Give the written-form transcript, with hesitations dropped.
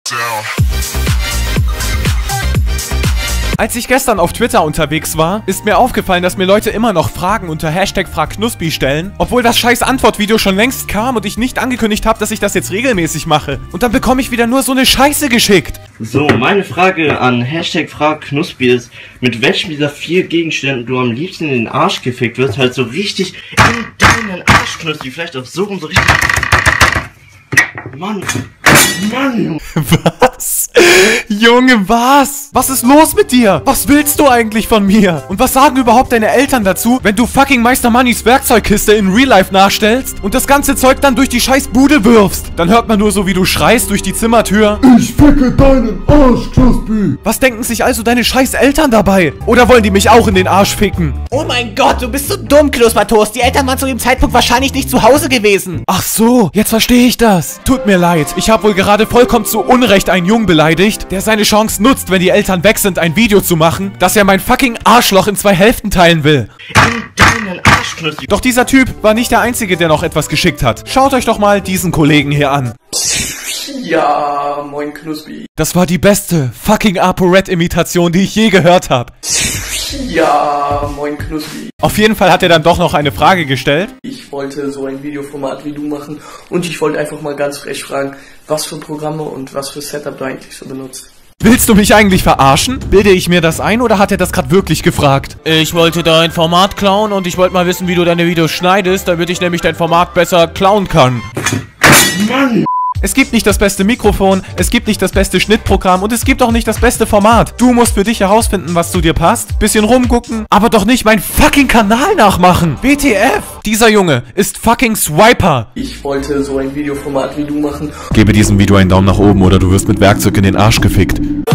Als ich gestern auf Twitter unterwegs war, ist mir aufgefallen, dass mir Leute immer noch Fragen unter #FragKnuspi stellen, obwohl das scheiß Antwortvideo schon längst kam und ich nicht angekündigt habe, dass ich das jetzt regelmäßig mache. Und dann bekomme ich wieder nur so eine Scheiße geschickt. So, meine Frage an #FragKnuspi ist, mit welchem dieser 4 Gegenständen du am liebsten in den Arsch gefickt wirst, halt so richtig in deinen Arsch, Knuspi, vielleicht auch so rum, so richtig... Mann, Was? Junge, was? Was ist los mit dir? Was willst du eigentlich von mir? Und was sagen überhaupt deine Eltern dazu, wenn du fucking Meister Mannys Werkzeugkiste in Real Life nachstellst und das ganze Zeug dann durch die scheiß Bude wirfst? Dann hört man nur so, wie du schreist durch die Zimmertür. Ich ficke deinen Arsch, Knuspi. Was denken sich also deine scheiß Eltern dabei? Oder wollen die mich auch in den Arsch ficken? Oh mein Gott, du bist so dumm, Knuspertoast. Die Eltern waren zu dem Zeitpunkt wahrscheinlich nicht zu Hause gewesen. Ach so, jetzt verstehe ich das. Tut mir leid, ich habe wohl gerade vollkommen zu Unrecht einen Jungen beleidigt, der seine Chance nutzt, wenn die Eltern weg sind, ein Video zu machen, dass er mein fucking Arschloch in 2 Hälften teilen will. in deinen Arsch, Knuspi. Doch dieser Typ war nicht der Einzige, der noch etwas geschickt hat. Schaut euch doch mal diesen Kollegen hier an. Ja, moin Knuspi. Das war die beste fucking ApoRed-Imitation, die ich je gehört habe. Ja, moin Knuspi. Auf jeden Fall hat er dann doch noch eine Frage gestellt. Ich wollte so ein Videoformat wie du machen und ich wollte einfach mal ganz frech fragen, was für Programme und was für Setup du eigentlich so benutzt. Willst du mich eigentlich verarschen? Bilde ich mir das ein oder hat er das gerade wirklich gefragt? Ich wollte dein Format klauen und ich wollte mal wissen, wie du deine Videos schneidest, damit ich nämlich dein Format besser klauen kann. Mann! Es gibt nicht das beste Mikrofon, es gibt nicht das beste Schnittprogramm und es gibt auch nicht das beste Format. Du musst für dich herausfinden, was zu dir passt, bisschen rumgucken, aber doch nicht mein fucking Kanal nachmachen. WTF? Dieser Junge ist fucking Swiper. Ich wollte so ein Videoformat wie du machen. Gebe diesem Video einen Daumen nach oben oder du wirst mit Werkzeug in den Arsch gefickt.